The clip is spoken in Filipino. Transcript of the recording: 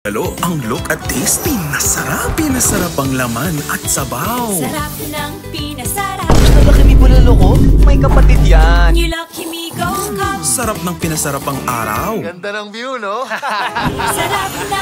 Halo, ang look at taste, pinasarap. Pinasarap ang laman at sabaw. Sarap ng pinasarap. Nalaki mi bulalo ko? May kapatid yan. You lucky me, go cup. Sarap ng pinasarap ang araw. Ganda ng view, no? Sarap ng